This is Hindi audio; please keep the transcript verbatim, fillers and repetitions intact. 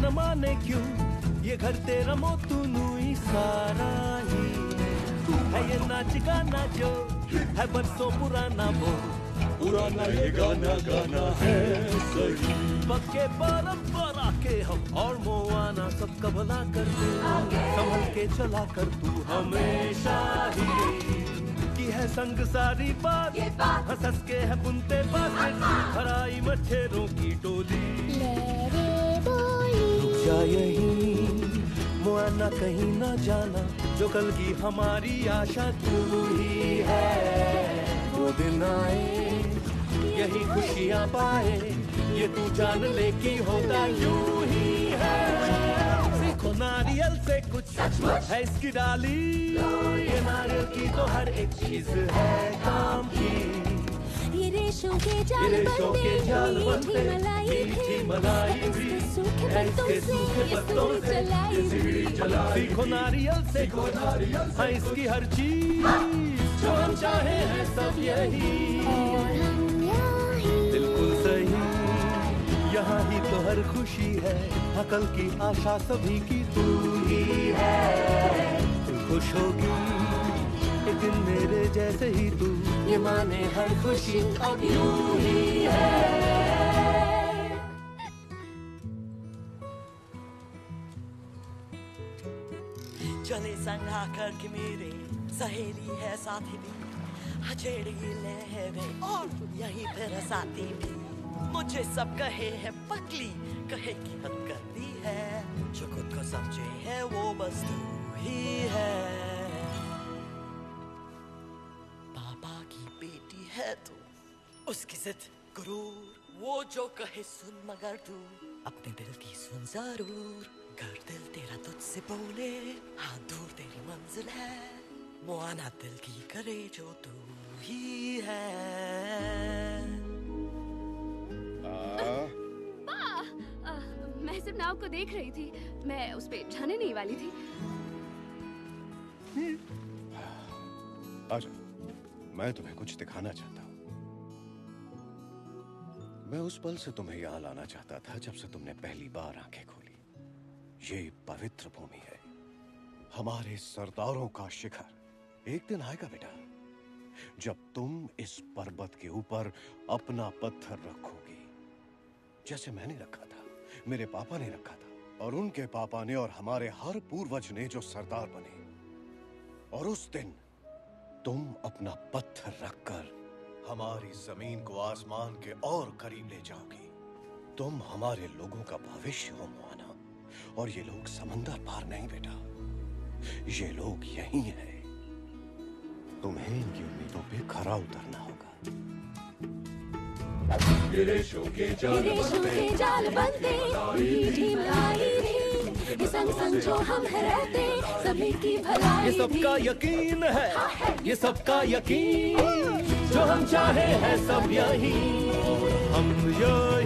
न माने क्यों, ये घर तेरा मोतुनु ही सारा ही है। ये नाच गाना जो है बरसों पुराना, वो पुराना ये गाना गाना है सही। पक्के परंपरा के हम और मोआना सबका भला करते, संभल के चला कर तू हमेशा ही की है संग सारी बात, हंस हंस के है बुनते बातें, हराई मच्छरों की टोली। रुक जा यहीं मोआना, कहीं ना जाना, जो कल की हमारी आशा तू ही है। वो दिन आए यही खुशियाँ पाए, ये तू जान ले कि होता यूं ही है। सीखो नारियल से कुछ है इसकी डाली, ये नारियल की तो हर एक चीज है काम की। ये रेशों के जाल बनते, मीठी मलाई भी, इसके सूखे पत्तों से ये सीढ़ी चलाई। सीखो नारियल से कुछ है इसकी हर चीज, जो हम चाहे हैं सब यही। बिल्कुल सही, यहाँ ही तो हर खुशी है, अकल की आशा सभी की तू ही है। तू खुश होगी एक दिन मेरे जैसे ही तू, ये माने हर खुशी अब यूं ही है। चले संग आकर के मेरे सहेली है साथी भी, हथेड़ी लहरें और यही तेरा साथी भी। मुझे सब कहे है पगली, कहे की हद करती है, जो खुद को समझे है वो बस तू ही है। पापा की बेटी है तू, उसकी जिद गुरूर, वो जो कहे सुन मगर तू अपने दिल की सुन जरूर। घर दिल तेरा तुझसे बोले, हाँ दूर तेरी मंजिल है, मोआना दिल की करे जो तू ही है। पा, आ, मैं सिर्फ नाव को देख रही थी, मैं उस पे जाने नहीं वाली थी। आजा, मैं तुम्हें कुछ दिखाना चाहता हूँ। मैं उस पल से तुम्हें यहाँ लाना चाहता था जब से तुमने पहली बार आंखें खोली। ये पवित्र भूमि है, हमारे सरदारों का शिखर। एक दिन आएगा बेटा, जब तुम इस पर्वत के ऊपर अपना पत्थर रखोगी, जैसे मैंने रखा था, मेरे पापा ने रखा था, और उनके पापा ने, और हमारे हर पूर्वज ने जो सरदार बने। और उस दिन तुम अपना पत्थर रखकर हमारी जमीन को आसमान के और करीब ले जाओगी। तुम हमारे लोगों का भविष्य हो मोआना, और ये लोग समंदर पार नहीं बेटा, ये लोग यही हैं। तुम्हें इनकी उम्मीदों पे खरा उतरना होगा। ये रेशों के जाल बनते, मीठी मलाई भी, संग संग जो हम है रहते, सभी की भलाई। ये सबका यकीन है, ये सबका यकीन, जो हम चाहे हैं सब यही। हम ये